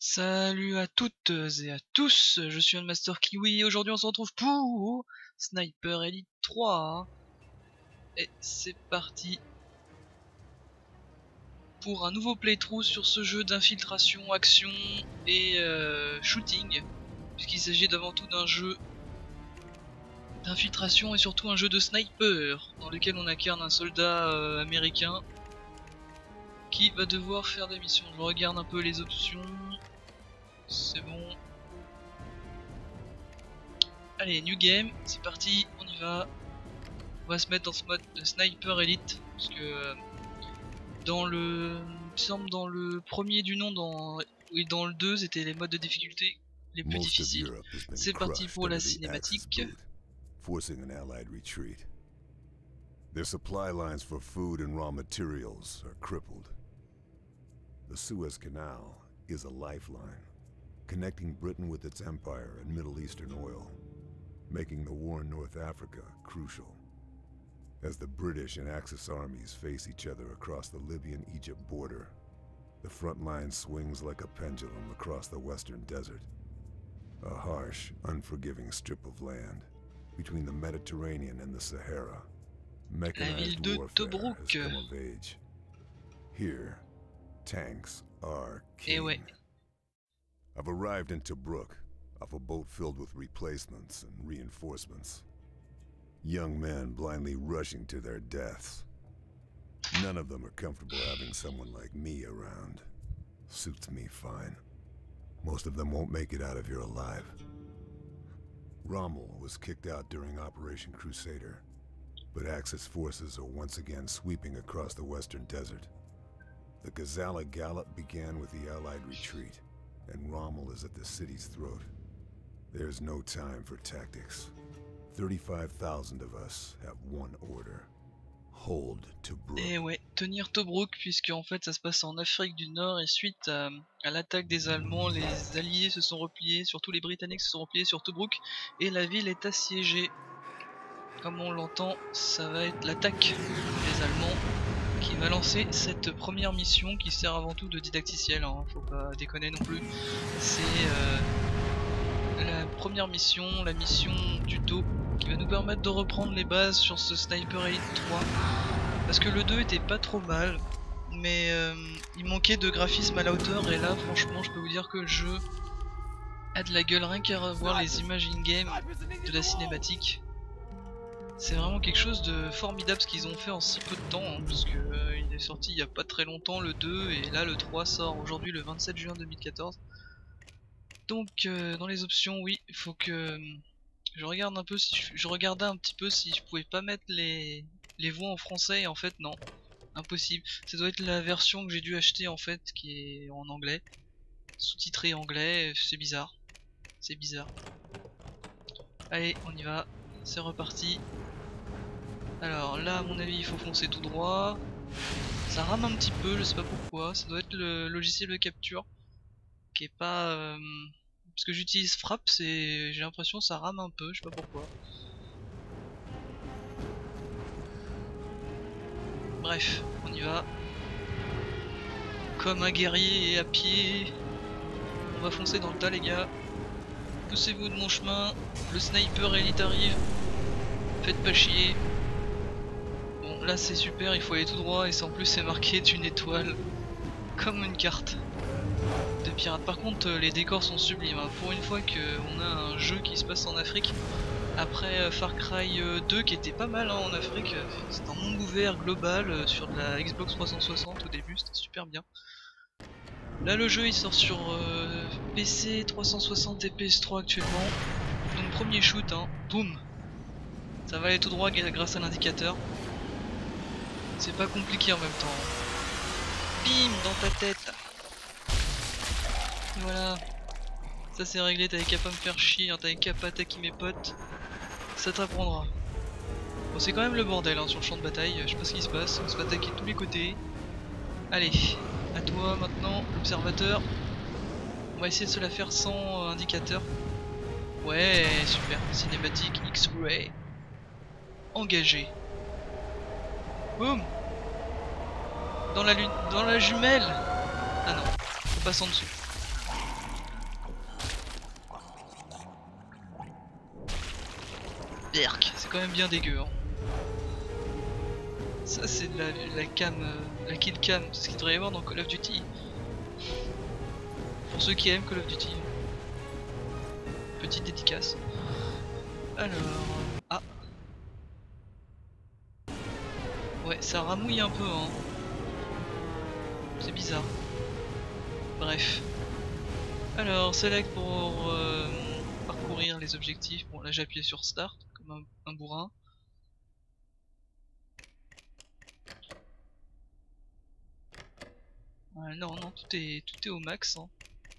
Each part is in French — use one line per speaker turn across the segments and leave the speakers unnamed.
Salut à toutes et à tous, je suis Master Kiwi et aujourd'hui on se retrouve pour Sniper Elite 3. Et c'est parti pour un nouveau playthrough sur ce jeu d'infiltration, action et shooting, puisqu'il s'agit avant tout d'un jeu d'infiltration et surtout un jeu de sniper dans lequel on incarne un soldat américain qui va devoir faire des missions. Je regarde un peu les options. C'est bon. Allez, new game, c'est parti, on y va. On va se mettre dans ce mode de Sniper Elite, parce que dans le... il me semble dans le premier du nom, dans le 2, c'était les modes de difficulté les plus difficiles. C'est parti pour la cinématique.
Forcing an Allied retreat. Their supply lines for food and raw materials are crippled. The Suez Canal is a lifeline, connecting Britain with its empire and Middle Eastern oil, making the war in North Africa crucial. As the British and Axis armies face each other across the Libyan-Egypt border, the front line swings like a pendulum across the western desert. A harsh, unforgiving strip of land between the Mediterranean and the Sahara. Mechanized warfare has come of age. Here, tanks are king. I've arrived in Tobruk, off a boat filled with replacements and reinforcements. Young men blindly rushing to their deaths. None of them are comfortable having someone like me around. Suits me fine. Most of them won't make it out of here alive. Rommel was kicked out during Operation Crusader, but Axis forces are once again sweeping across the western desert. The Gazala Gallop began with the Allied retreat, and Rommel is at the city's throat. There's no time for tactics. 35,000 of us have one order. Hold Tobruk.
Et ouais, tenir Tobruk, puisque en fait ça se passe en Afrique du Nord et suite à l'attaque des Allemands, les Alliés se sont repliés, surtout les Britanniques se sont repliés sur Tobruk et la ville est assiégée. Comme on l'entend, ça va être l'attaque des Allemands qui va lancer cette première mission qui sert avant tout de didacticiel, hein, faut pas déconner non plus. C'est la première mission, la mission tuto, qui va nous permettre de reprendre les bases sur ce Sniper Elite 3. Parce que le 2 était pas trop mal, mais il manquait de graphisme à la hauteur, et là franchement je peux vous dire que le jeu a de la gueule, rien qu'à voir les images in-game de la cinématique. C'est vraiment quelque chose de formidable ce qu'ils ont fait en si peu de temps, hein, parce que il est sorti il y a pas très longtemps le 2, et là le 3 sort aujourd'hui le 27 juin 2014. Donc dans les options, oui, il faut que je regarde un peu si je regardais un petit peu si je pouvais pas mettre les voix en français, et en fait non, impossible. Ça doit être la version que j'ai dû acheter en fait qui est en anglais, sous-titré anglais, c'est bizarre. C'est bizarre. Allez, on y va, c'est reparti. Alors là à mon avis il faut foncer tout droit. Ça rame un petit peu, je sais pas pourquoi, ça doit être le logiciel de capture qui est pas... parce que j'utilise Frappe, j'ai l'impression que ça rame un peu, je sais pas pourquoi. Bref, on y va. Comme un guerrier et à pied. On va foncer dans le tas les gars. Poussez-vous de mon chemin, le Sniper Elite arrive. Faites pas chier. Bon là c'est super, il faut aller tout droit et en plus c'est marqué d'une étoile. Comme une carte de pirate. Par contre les décors sont sublimes, hein. Pour une fois qu'on a un jeu qui se passe en Afrique, après Far Cry 2 qui était pas mal, hein, en Afrique, c'est un monde ouvert global sur de la Xbox 360 au début, c'était super bien. Là le jeu il sort sur PC 360 et PS3 actuellement, donc premier shoot, hein, boum, ça va aller tout droit grâce à l'indicateur, c'est pas compliqué en même temps, bim dans ta tête. Voilà, ça c'est réglé, t'avais qu'à pas me faire chier, hein, t'avais qu'à pas attaquer mes potes, ça t'apprendra. Bon c'est quand même le bordel, hein, sur le champ de bataille, je sais pas ce qui se passe, on se fait attaquer de tous les côtés. Allez, à toi maintenant, l'observateur. On va essayer de se la faire sans indicateur. Ouais, super, cinématique X-Ray. Engagé. Boum. Dans la lune, dans la jumelle. Ah non, on passe en dessous. Berk, c'est quand même bien dégueu. Hein. Ça c'est de la cam, la kill cam, c'est ce qu'il devrait y avoir dans Call of Duty. Pour ceux qui aiment Call of Duty. Petite dédicace. Alors... Ah. Ouais, ça ramouille un peu, hein. C'est bizarre. Bref. Alors, select pour parcourir les objectifs. Bon, là j'ai appuyé sur Start, comme un bourrin. Non, non, tout est au max. Hein.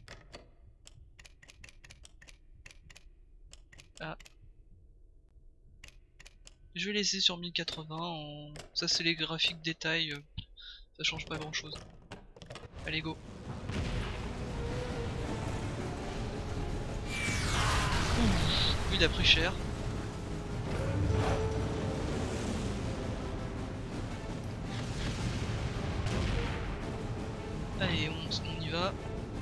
Ah. Je vais laisser sur 1080. Ça, c'est les graphiques détails. Ça change pas grand chose. Allez, go. Ouf, oui, il a pris cher. Allez, on y va.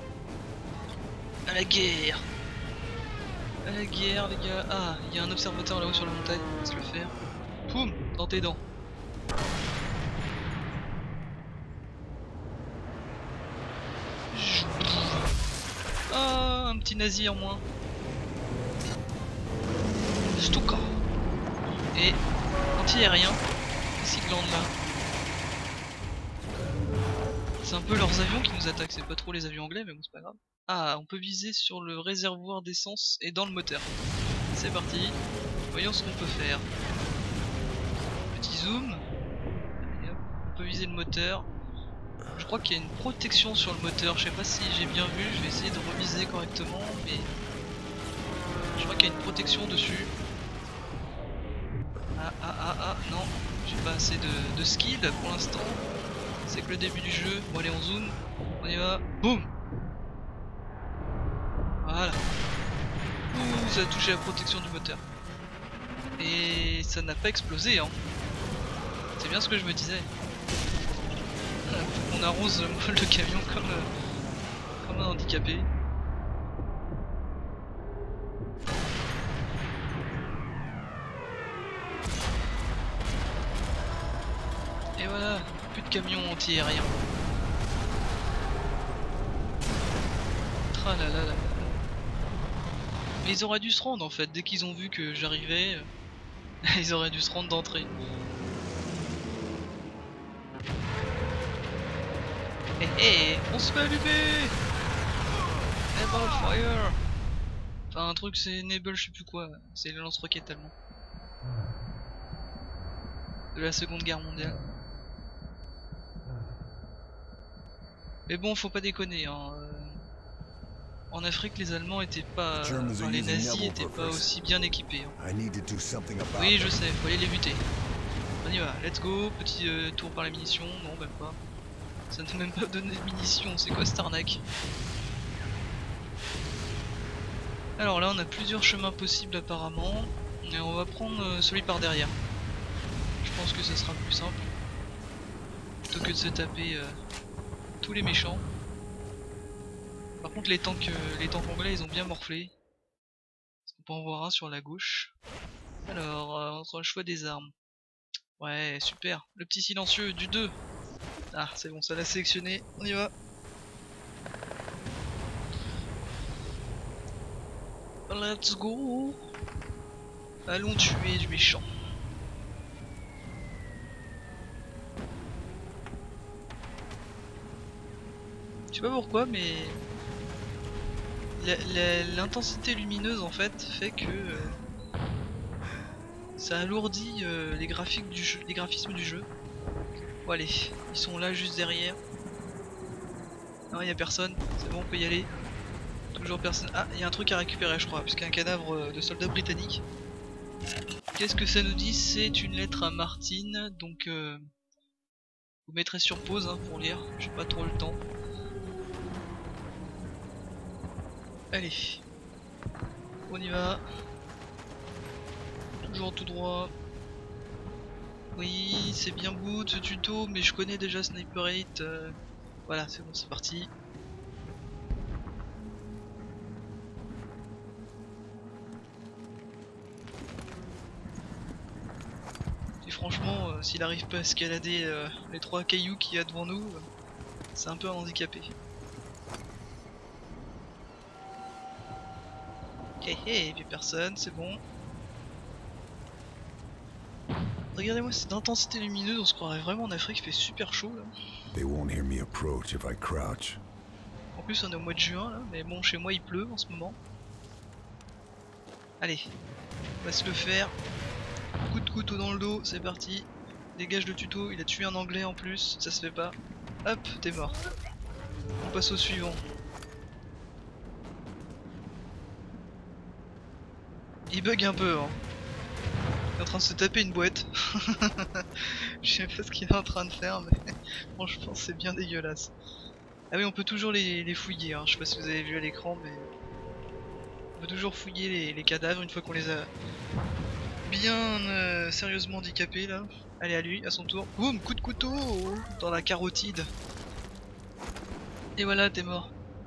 À la guerre. À la guerre, les gars. Ah, il y a un observateur là-haut sur la montagne. On va se le faire. Poum, dans tes dents. Ah, un petit nazi en moins. Stuka. Et anti-aérien. Qu'est-ce qu'ils glandent là? C'est un peu leurs avions qui nous attaquent, c'est pas trop les avions anglais, mais bon, c'est pas grave. Ah, on peut viser sur le réservoir d'essence et dans le moteur. C'est parti. Voyons ce qu'on peut faire. Petit zoom. Allez, hop. On peut viser le moteur. Je crois qu'il y a une protection sur le moteur. Je sais pas si j'ai bien vu. Je vais essayer de reviser correctement, mais je crois qu'il y a une protection dessus. Ah, non. J'ai pas assez de skill pour l'instant. C'est que le début du jeu. Bon, allez, on zoom. On y va. Boum. Voilà. Ouh, ça a touché la protection du moteur. Et ça n'a pas explosé, hein. C'est bien ce que je me disais. On arrose le camion comme un handicapé. Et voilà, plus de camions anti-aériens. Tralalala. Mais ils auraient dû se rendre en fait, dès qu'ils ont vu que j'arrivais, ils auraient dû se rendre d'entrée. Eh, on se fait allumer! Enable fire! Enfin un truc c'est enable je sais plus quoi, c'est le lance-roquette allemand. De la Seconde Guerre mondiale. Mais bon, faut pas déconner, hein. En Afrique, les Allemands étaient pas... Enfin, les nazis étaient pas aussi bien équipés. Hein. Oui, je sais, faut aller les buter. On y va, let's go, petit tour par la munition. Non, même pas. Ça ne même pas donné de munitions, c'est quoi cette arnaque? Alors là, on a plusieurs chemins possibles apparemment. Et on va prendre celui par derrière. Je pense que ça sera plus simple. Plutôt que de se taper tous les méchants. Par contre les tanks anglais ils ont bien morflé. On peut en voir un sur la gauche. Alors entre le choix des armes. Ouais super, le petit silencieux du 2. Ah c'est bon, ça l'a sélectionné, on y va. Let's go. Allons tuer du méchant. Je sais pas pourquoi mais l'intensité lumineuse en fait que ça alourdit les graphiques du jeu, les graphismes du jeu. Bon allez, ils sont là juste derrière. Non, il y a personne, c'est bon, on peut y aller. Toujours personne. Ah, il y a un truc à récupérer je crois, puisqu'il y a un cadavre de soldat britannique. Qu'est-ce que ça nous dit? C'est une lettre à Martin, donc vous mettrez sur pause hein, pour lire, j'ai pas trop le temps. Allez, on y va. Toujours tout droit. Oui, c'est bien bout ce tuto, mais je connais déjà Sniper 8. Voilà, c'est bon, c'est parti. franchement, s'il arrive pas à escalader les 3 cailloux qu'il y a devant nous, c'est un peu un handicapé. Hé hé, il y a personne, c'est bon. Regardez-moi cette intensité lumineuse, on se croirait vraiment en Afrique, il fait super chaud là.
They won't hear me approach if I crouch.
En plus on est au mois de juin là, mais bon chez moi il pleut en ce moment. Allez, on va se le faire. Coup de couteau dans le dos, c'est parti. Dégage le tuto, il a tué un anglais en plus, ça se fait pas. Hop, t'es mort. On passe au suivant. Il bug un peu hein. Il est en train de se taper une boîte. Je sais pas ce qu'il est en train de faire mais franchement c'est bien dégueulasse. Ah oui on peut toujours les fouiller hein. Je sais pas si vous avez vu à l'écran mais on peut toujours fouiller les cadavres une fois qu'on les a bien sérieusement handicapés là. Allez à lui, à son tour. Boum, coup de couteau dans la carotide. Et voilà, t'es mort.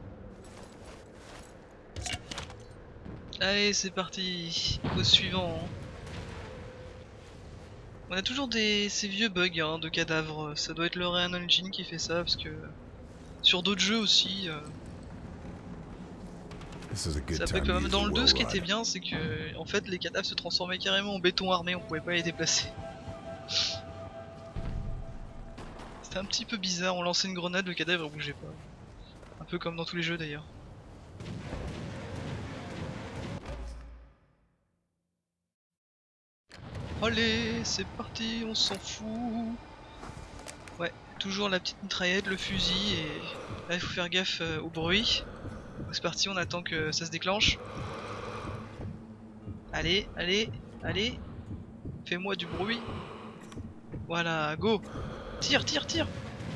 Allez, c'est parti. Au suivant. On a toujours ces vieux bugs hein, de cadavres. Ça doit être le Real Engine qui fait ça parce que sur d'autres jeux aussi. Ça bug quand même. Dans le 2, ce qui était bien, c'est que en fait les cadavres se transformaient carrément en béton armé. On pouvait pas les déplacer. C'était un petit peu bizarre. On lançait une grenade, le cadavre bougeait pas. Un peu comme dans tous les jeux d'ailleurs. Allez, c'est parti, on s'en fout. Ouais, toujours la petite mitraillette, le fusil et là il faut faire gaffe au bruit. C'est parti, on attend que ça se déclenche. Allez, allez, allez. Fais-moi du bruit. Voilà, go. Tire, tire, tire.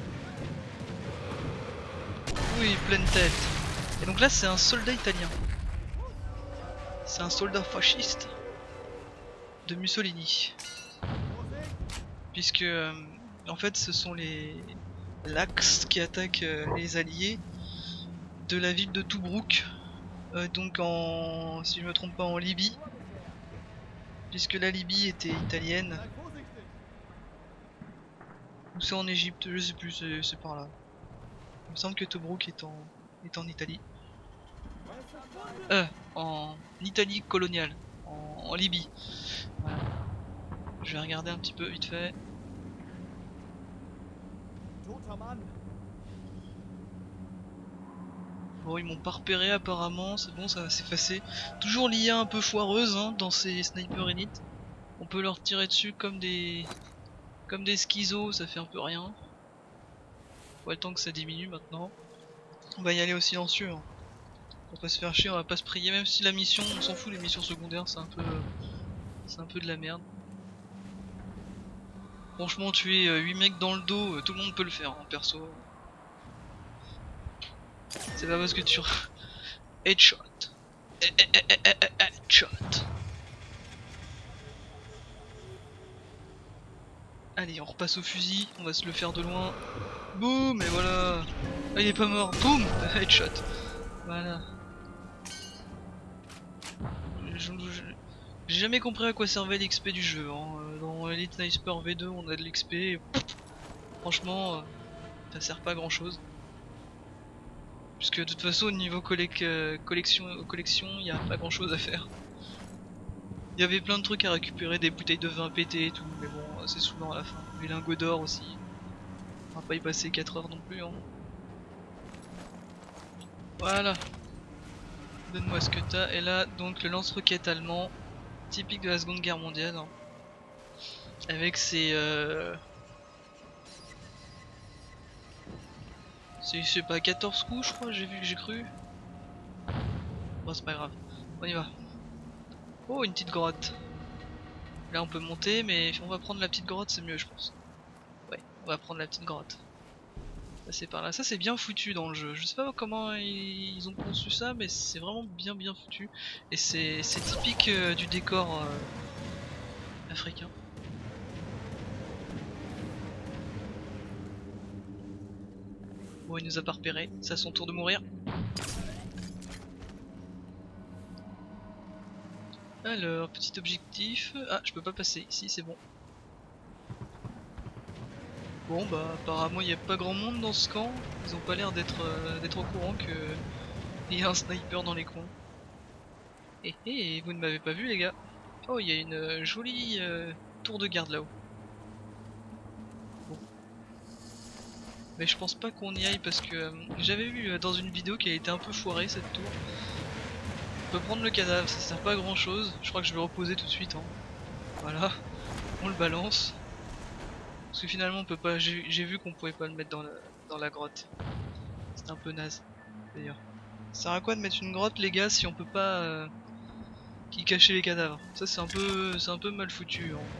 Oui, pleine tête. Et donc là c'est un soldat italien. C'est un soldat fasciste de Mussolini. Puisque en fait ce sont l'Axe qui attaque les alliés de la ville de Tobruk, donc si je me trompe pas en Libye, puisque la Libye était italienne. Ou c'est en Égypte, je sais plus, c'est par là. Il me semble que Tobruk est en Italie. En Italie coloniale, en Libye. Voilà. Je vais regarder un petit peu vite fait. Bon, ils m'ont pas repéré apparemment, c'est bon, ça va s'effacer. Toujours l'IA un peu foireuse hein, dans ces Sniper Elite. On peut leur tirer dessus comme des schizos, ça fait un peu rien. Faut le temps que ça diminue maintenant. On va y aller au silencieux. Hein. On va pas se faire chier, on va pas se prier, même si la mission, on s'en fout, les missions secondaires, c'est un peu de la merde. Franchement, tuer 8 mecs dans le dos, tout le monde peut le faire, hein, perso. C'est pas parce que tu... Headshot. Headshot. Allez, on repasse au fusil, on va se le faire de loin. Boum, et voilà. Ah, il est pas mort. Boum, headshot. Voilà. J'ai jamais compris à quoi servait l'XP du jeu. Hein. Dans Elite Sniper V2, on a de l'XP. Franchement, ça sert pas à grand chose. Puisque de toute façon, au niveau collection, il n'y a pas grand chose à faire. Il y avait plein de trucs à récupérer, des bouteilles de vin pétées et tout, mais bon, c'est souvent à la fin. Les lingots d'or aussi. On va pas y passer 4 heures non plus. Hein. Voilà. Donne-moi ce que t'as. Et là, donc le lance-roquette allemand, typique de la Seconde Guerre mondiale. Hein. Avec ses... c'est, je sais pas, 14 coups je crois, j'ai cru. Bon, c'est pas grave. On y va. Oh, une petite grotte. Là on peut monter, mais on va prendre la petite grotte, c'est mieux je pense. Ouais, on va prendre la petite grotte. Passer par là. Ça c'est bien foutu dans le jeu. Je sais pas comment ils ont conçu ça, mais c'est vraiment bien foutu. Et c'est typique du décor africain. Bon, il nous a pas repéré. C'est à son tour de mourir. Alors, petit objectif. Ah, je peux pas passer. Si, c'est bon. Bon bah apparemment il n'y a pas grand monde dans ce camp. Ils ont pas l'air d'être au courant que il y a un sniper dans les coins. Vous ne m'avez pas vu les gars. Oh il y a une jolie tour de garde là-haut. Bon. Mais je pense pas qu'on y aille parce que j'avais vu dans une vidéo qu'elle était un peu foirée cette tour. On peut prendre le cadavre, ça sert pas à grand chose. Je crois que je vais reposer tout de suite. Hein. Voilà, on le balance. Parce que finalement on peut pas. J'ai vu qu'on pouvait pas le mettre dans la grotte. C'est un peu naze d'ailleurs. Ça sert à quoi de mettre une grotte les gars si on peut pas y cacher les cadavres? Ça c'est un peu mal foutu. Hein.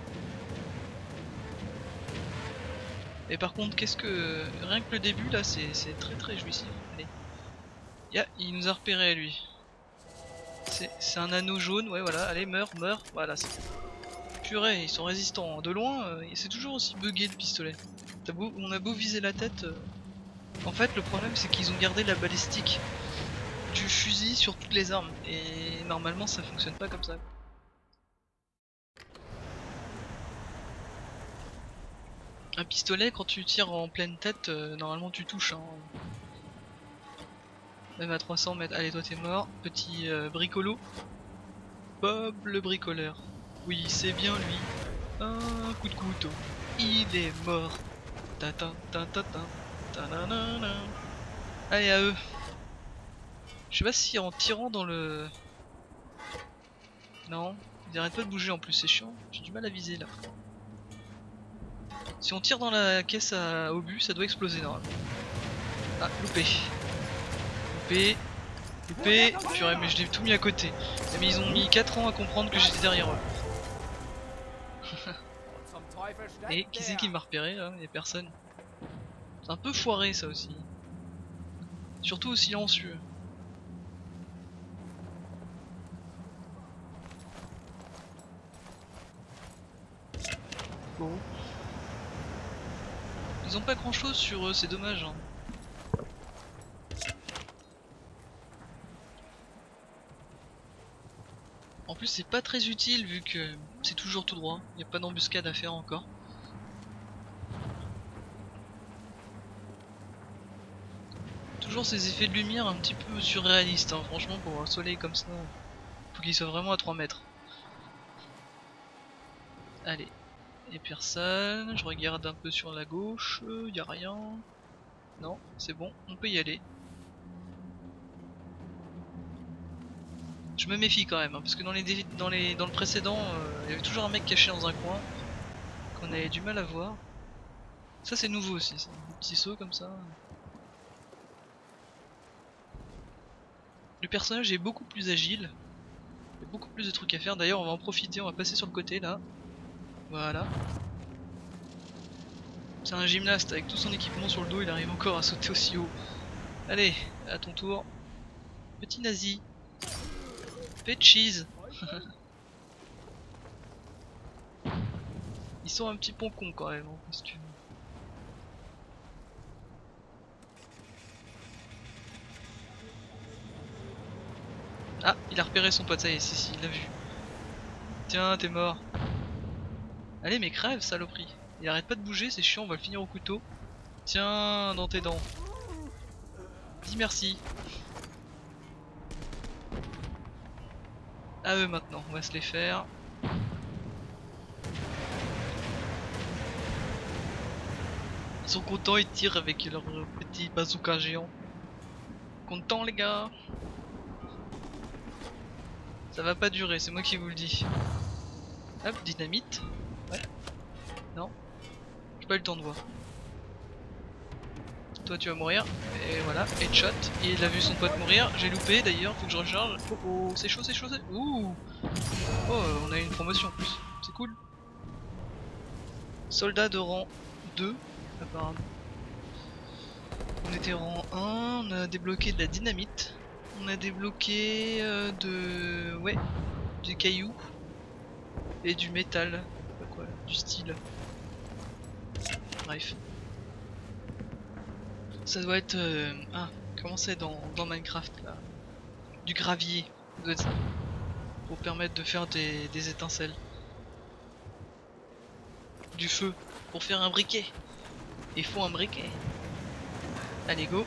Et par contre qu'est-ce que. Rien que le début là c'est très jouissif. Allez. Il nous a repéré à lui. C'est un anneau jaune, ouais voilà, allez meurs, voilà c'est bon. Purée, ils sont résistants. De loin, c'est toujours aussi bugué le pistolet. On a beau viser la tête. En fait, le problème c'est qu'ils ont gardé la balistique du fusil sur toutes les armes. Et normalement, ça fonctionne pas comme ça. Un pistolet, quand tu tires en pleine tête, normalement tu touches. Hein. Même à 300 mètres. Allez, toi t'es mort. Petit bricolo. Bob le bricoleur. Oui, c'est bien lui. Un coup de couteau. Il est mort. Ta ta ta ta ta ta na na na. Allez à eux. Je sais pas si en tirant dans le... Non, ils arrêtent pas de bouger en plus, c'est chiant. J'ai du mal à viser là. Si on tire dans la caisse à obus, ça doit exploser normalement. Ah, loupé. Loupé. Purée, mais je l'ai tout mis à côté. Mais ils ont mis 4 ans à comprendre que j'étais derrière eux. Et qui c'est qui m'a repéré là? Y'a personne. C'est un peu foiré ça aussi. Surtout au silencieux. Bon. Ils ont pas grand chose sur eux, c'est dommage. Hein. En plus c'est pas très utile vu que c'est toujours tout droit. Y a pas d'embuscade à faire encore. Toujours ces effets de lumière un petit peu surréalistes. Hein. Franchement pour un soleil comme ça, faut qu'il soit vraiment à 3 mètres. Allez. Et personne, je regarde un peu sur la gauche, y a rien. Non, c'est bon, on peut y aller. Je me méfie quand même, hein, parce que dans le précédent, il y avait toujours un mec caché dans un coin qu'on avait du mal à voir. Ça c'est nouveau aussi, ça. Des petits sauts comme ça. Le personnage est beaucoup plus agile. Il y a beaucoup plus de trucs à faire. D'ailleurs on va en profiter, on va passer sur le côté là. Voilà. C'est un gymnaste avec tout son équipement sur le dos, il arrive encore à sauter aussi haut. Allez, à ton tour. Petit nazi. Fais cheese. Ils sont un petit peu cons quand même, hein, parce que... Ah, il a repéré son pote, ça y est, si, il l'a vu. Tiens, t'es mort. Allez, mais crève, saloperie. Il arrête pas de bouger, c'est chiant, on va le finir au couteau. Tiens, dans tes dents. Dis merci. À eux maintenant, on va se les faire. Ils sont contents, ils tirent avec leur petit bazooka géant. Contents les gars. Ça va pas durer, c'est moi qui vous le dis. Hop, dynamite. Ouais. Non. J'ai pas eu le temps de voir. Toi tu vas mourir. Et voilà, headshot. Et il a vu son pote mourir. J'ai loupé d'ailleurs, faut que je recharge. Oh oh, c'est chaud, c'est chaud, c'est... Ouh. Oh, on a eu une promotion en plus. C'est cool. Soldat de rang 2, apparemment. On était rang 1, on a débloqué de la dynamite. On a débloqué ouais, du caillou. Et du métal. Quoi, du style. Bref. Ça doit être... Ah, comment c'est dans Minecraft là? Du gravier. Ça doit être ça. Pour permettre de faire des étincelles. Du feu. Pour faire un briquet. Il faut un briquet. Allez, go.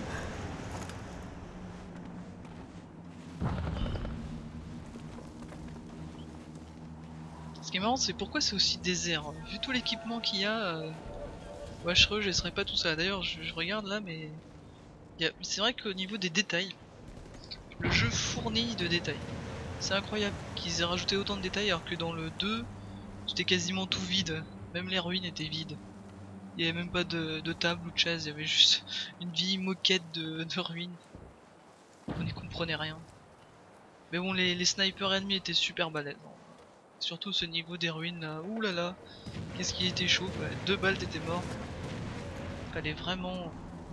Ce qui est marrant, c'est pourquoi c'est aussi désert. Vu tout l'équipement qu'il y a, Washreux, je serais pas tout ça. D'ailleurs, je regarde là, mais c'est vrai qu'au niveau des détails, le jeu fournit de détails. C'est incroyable qu'ils aient rajouté autant de détails alors que dans le 2, c'était quasiment tout vide. Même les ruines étaient vides. Il n'y avait même pas de table ou de chaise, il y avait juste une vieille moquette de ruines. On n'y comprenait rien. Mais bon, les snipers ennemis étaient super balèzes. Surtout ce niveau des ruines là. Ouh là là, qu'est-ce qui était chaud quoi. 2 balles t'étais mort. Fallait vraiment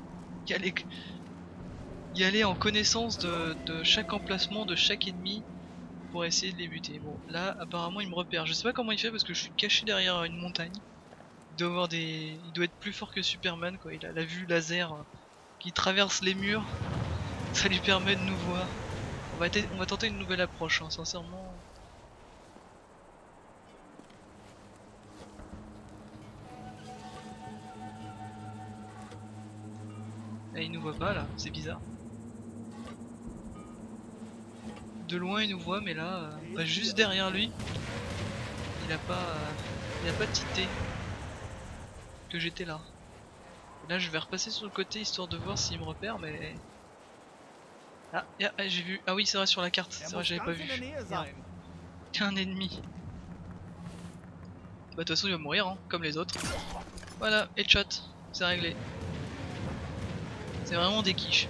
y aller en connaissance de chaque emplacement, de chaque ennemi pour essayer de les buter. Bon, là apparemment il me repère. Je sais pas comment il fait parce que je suis caché derrière une montagne. Il doit être plus fort que Superman quoi. Il a la vue laser qui traverse les murs. Ça lui permet de nous voir. On va tenter une nouvelle approche, hein, sincèrement. Là, il nous voit pas là, c'est bizarre. De loin il nous voit, mais là, pas juste derrière lui, il a pas tité que j'étais là. Là je vais repasser sur le côté histoire de voir s'il me repère, mais ah j'ai vu. Ah oui c'est vrai sur la carte, c'est vrai j'avais pas vu. Un ennemi. Bah de toute façon il va mourir hein, comme les autres. Voilà, headshot, c'est réglé. C'est vraiment des quiches.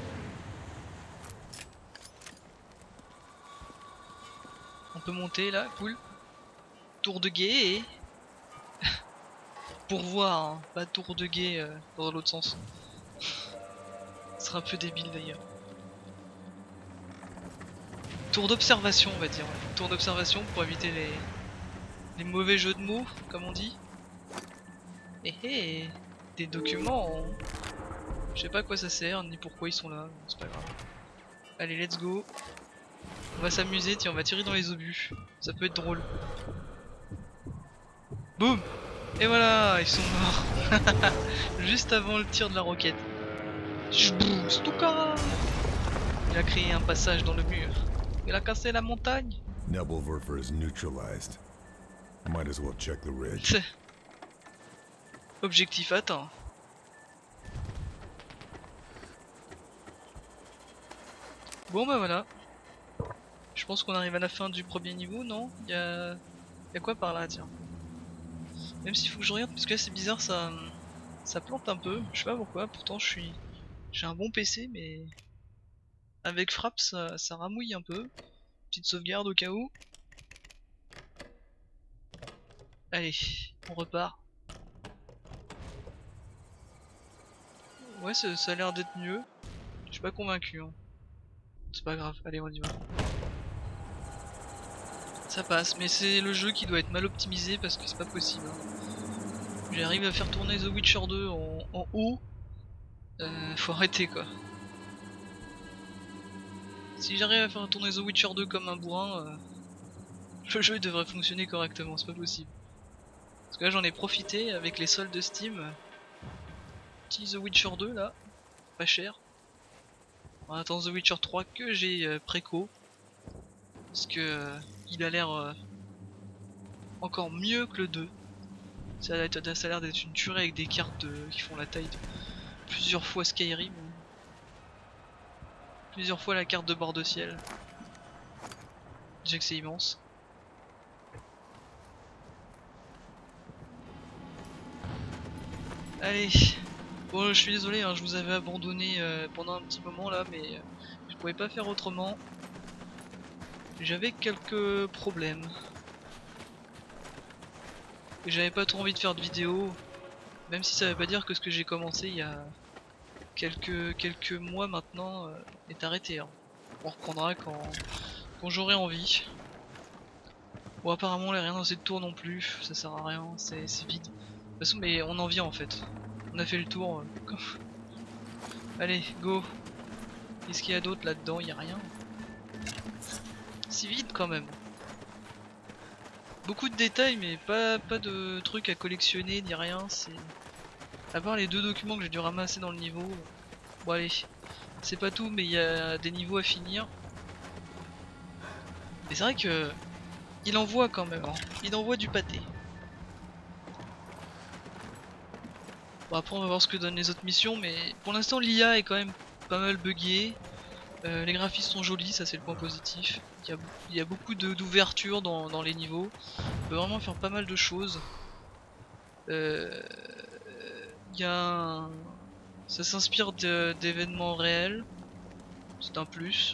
On peut monter là, cool. Tour de guet et... Pour voir, hein, pas tour de guet dans l'autre sens. Ce sera un peu débile d'ailleurs. Tour d'observation on va dire. Ouais. Tour d'observation pour éviter les mauvais jeux de mots, comme on dit. Des documents. Je sais pas à quoi ça sert, ni pourquoi ils sont là, c'est pas grave. Allez, let's go. On va s'amuser, tiens, on va tirer dans les obus. Ça peut être drôle. Boum. Et voilà, ils sont morts. Juste avant le tir de la roquette. Stuka. Il a créé un passage dans le mur. Il a cassé la montagne.
Nebelwerfer is neutralized. Might as well check the ridge.
Objectif atteint. Bon bah voilà. Je pense qu'on arrive à la fin du premier niveau, non? Y'a quoi par là, tiens? Même s'il faut que je regarde, parce que là c'est bizarre, ça plante un peu. Je sais pas pourquoi, pourtant j'ai un bon PC, mais avec frappe ça ramouille un peu. Petite sauvegarde au cas où. Allez, on repart. Ouais, ça a l'air d'être mieux. Je suis pas convaincu. Hein. C'est pas grave, allez on y va. Ça passe, mais c'est le jeu qui doit être mal optimisé parce que c'est pas possible. Hein. J'arrive à faire tourner The Witcher 2 en haut. Faut arrêter quoi. Si j'arrive à faire tourner The Witcher 2 comme un bourrin, le jeu devrait fonctionner correctement, c'est pas possible. Parce que là j'en ai profité avec les soldes de Steam. Petit The Witcher 2 là, pas cher. On attend The Witcher 3 que j'ai préco. Parce que il a l'air encore mieux que le 2. Ça a l'air d'être une tuerie avec des cartes qui font la taille de plusieurs fois Skyrim. Plusieurs fois la carte de bord de ciel. Déjà que c'est immense. Allez. Bon je suis désolé, hein, je vous avais abandonné pendant un petit moment là, mais je pouvais pas faire autrement. J'avais quelques problèmes. Et j'avais pas trop envie de faire de vidéo. Même si ça veut pas dire que ce que j'ai commencé il y a quelques mois maintenant est arrêté. Hein. On reprendra quand j'aurai envie. Bon apparemment il n'y a rien dans cette tour non plus, ça sert à rien, c'est vide. De toute façon mais on en vient en fait. On a fait le tour. Allez, go. Qu'est-ce qu'il y a d'autre là-dedans? Il n'y a rien. C'est vide quand même. Beaucoup de détails mais pas de trucs à collectionner ni rien, c'est... À part les 2 documents que j'ai dû ramasser dans le niveau. Bon allez, c'est pas tout mais il y a des niveaux à finir. Et c'est vrai que il envoie quand même, hein. Il envoie du pâté. Bon après on va voir ce que donnent les autres missions, mais pour l'instant l'IA est quand même pas mal buggée. Les graphismes sont jolis, ça c'est le point positif. Il y a beaucoup d'ouverture dans les niveaux. On peut vraiment faire pas mal de choses. Ça s'inspire d'événements réels, c'est un plus.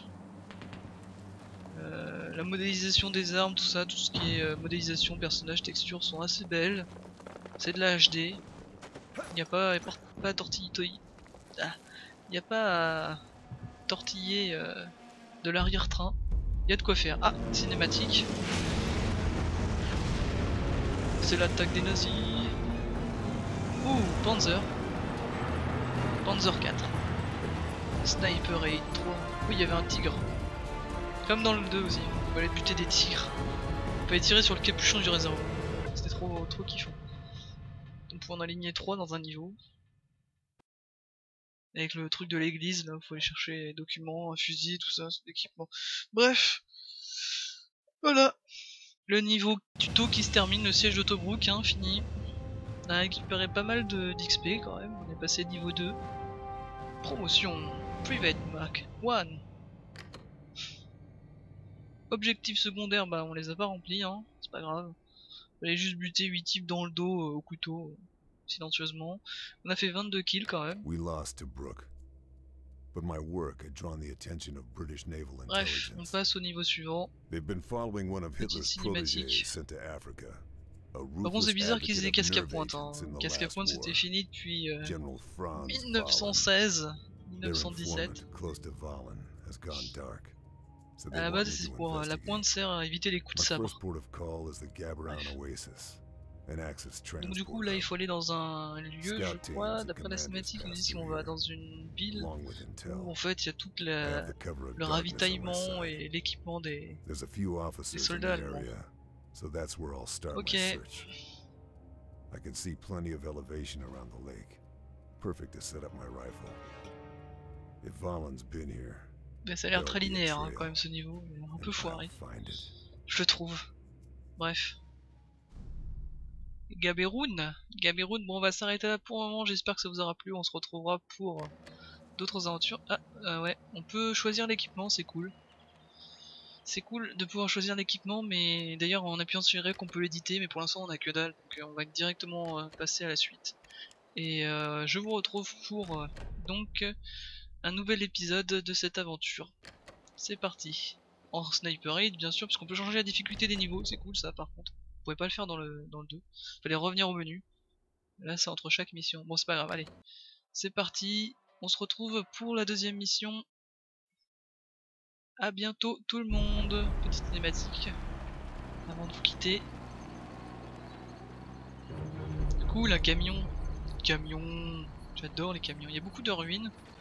La modélisation des armes, tout ça, tout ce qui est modélisation, personnages, textures sont assez belles. C'est de la HD. Il n'y a pas à tortiller. Ah, il n'y a pas à tortiller de l'arrière-train. Il y a de quoi faire. Ah, cinématique. C'est l'attaque des nazis. Ouh, Panzer. Panzer 4. Sniper Raid 3. Oui, il y avait un tigre. Comme dans le 2 aussi. On va aller buter des tigres. On peut aller tirer sur le capuchon du réservoir. C'était trop kiffant. On pouvait en aligner 3 dans un niveau. Avec le truc de l'église, là, il faut aller chercher les documents, un fusil, tout ça, c'est l'équipement. Bref. Voilà. Le niveau tuto qui se termine, le siège de Tobruk, hein, fini. On a récupéré pas mal d'XP quand même. On est passé niveau 2. Promotion. Private Mark 1. Objectifs secondaires, bah on les a pas remplis, hein. C'est pas grave. Fallait juste buter 8 types dans le dos au couteau, silencieusement. On a fait 22 kills quand même.
We lost to Brooke, but my work had drawn the attention of British naval
Bref, on
intelligence.
passe au niveau suivant.
They've been following one of
Petite
Hitler's
cinématique.
protégés sent to Africa.
Par contre c'est bizarre qu'ils aient des casques à pointe, hein. Casques à pointe c'était fini depuis 1916, 1917. À la base c'est pour la pointe sert à éviter les coups de sabre. Donc du coup là il faut aller dans un lieu, je crois, d'après la cinématique ils nous disent qu'on va dans une ville où en fait il y a tout le ravitaillement et l'équipement des soldats allemands. Ok.
I can see plenty of elevation around the lake. Perfect to set up my rifle. If Valen's been here.
Ben, ça a l'air très linéaire hein, quand même ce niveau, un peu foiré. Je le trouve. Bref. Gaberun, bon on va s'arrêter là pour le moment, j'espère que ça vous aura plu, on se retrouvera pour d'autres aventures. Ah ouais, on peut choisir l'équipement, c'est cool. C'est cool de pouvoir choisir l'équipement, mais d'ailleurs en appuyant sur Y on peut l'éditer, mais pour l'instant on a que dalle, donc on va directement passer à la suite. Et je vous retrouve pour donc un nouvel épisode de cette aventure. C'est parti. En Sniper Raid bien sûr, parce qu'on peut changer la difficulté des niveaux, c'est cool ça par contre. Vous pouvez pas le faire dans le 2. Fallait revenir au menu. Là c'est entre chaque mission. Bon c'est pas grave, allez. C'est parti. On se retrouve pour la deuxième mission. A bientôt tout le monde. Petite cinématique avant de vous quitter. Cool, un camion. J'adore les camions. Il y a beaucoup de ruines.